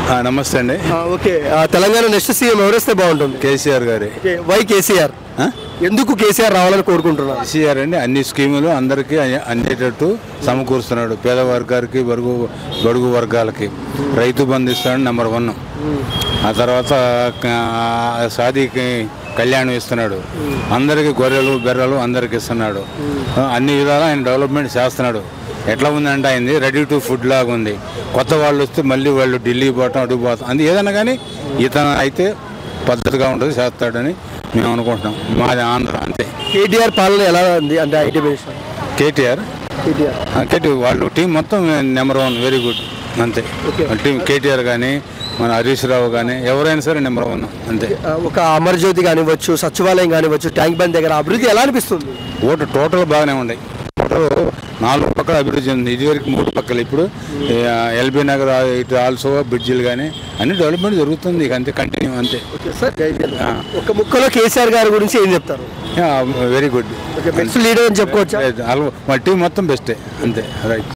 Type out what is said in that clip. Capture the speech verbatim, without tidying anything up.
నమస్తే అండి. Okay, Telangana next CM ఎవరు వస్తే బాగుంటుంది? కేసీఆర్ గారి. వై కేసీఆర్? ఎందుకు కేసీఆర్ రావాలని కోరుకుంటున్నారు? కేసీఆర్ అండి అన్ని స్కీములు అందరికీ అందేటట్టు సమకూరుస్తున్నాడు. పేద వర్గాలకి, బడుగు బడుగు వర్గాలకి రైతు బంధు ఇస్తాడు నెంబర్ వన్. ఆ తర్వాత షాదీకి కళ్యాణం ఇస్తున్నాడు. అందరికీ గొర్రెలు బెర్రలు అందరికి ఇస్తున్నాడు. అన్ని విధాలు ఆయన డెవలప్మెంట్ చేస్తున్నాడు. ఎట్లా ఉందంటే అయింది రెడీ టు ఫుడ్ లాగా ఉంది. కొత్త వాళ్ళు వస్తే మళ్ళీ వాళ్ళు ఢిల్లీ పోవటం అడుగు పోతాం అది ఏదన్నా కానీ ఇతను అయితే పద్ధతిగా ఉంటుంది, చేస్తాడని మేము అనుకుంటున్నాం. మాది ఆంధ్ర అంతే. కేటీఆర్ పాలన ఎలా ఉంది అంటే ఐటీ బేస్? కేటీఆర్ కేటీఆర్ కేటీఆర్ వాళ్ళు టీం మొత్తం నెంబర్ వన్, వెరీ గుడ్ అంతే. టీం కేటీఆర్ కానీ మన హరీష్ రావు కానీ ఎవరైనా సరే నెంబర్ వన్ అంతే. ఒక అమర్జ్యోతి కానివ్వచ్చు, సచివాలయం కానివ్వచ్చు, ట్యాంక్ బండ్ దగ్గర అభివృద్ధి ఎలా అనిపిస్తుంది? ఓటు టోటల్ బాగానే ఉన్నాయి. టోటల్ నాలుగు పక్కల అభివృద్ధి ఉంది. ఇదివరకు మూడు పక్కలు, ఇప్పుడు ఎల్బీ నగర్ ఇటు ఆల్సో బ్రిడ్జిలు కానీ అన్ని డెవలప్మెంట్ జరుగుతుంది. ఇక అంతే కంటిన్యూ అంతే. ఒక ముక్కలో కేసీఆర్ గారి గురించి ఏం చెప్తారు? వెరీ గుడ్ బెస్ట్ లీడర్ అని చెప్పుకోవచ్చు. మా టీం మొత్తం బెస్టే అంతే. రైట్.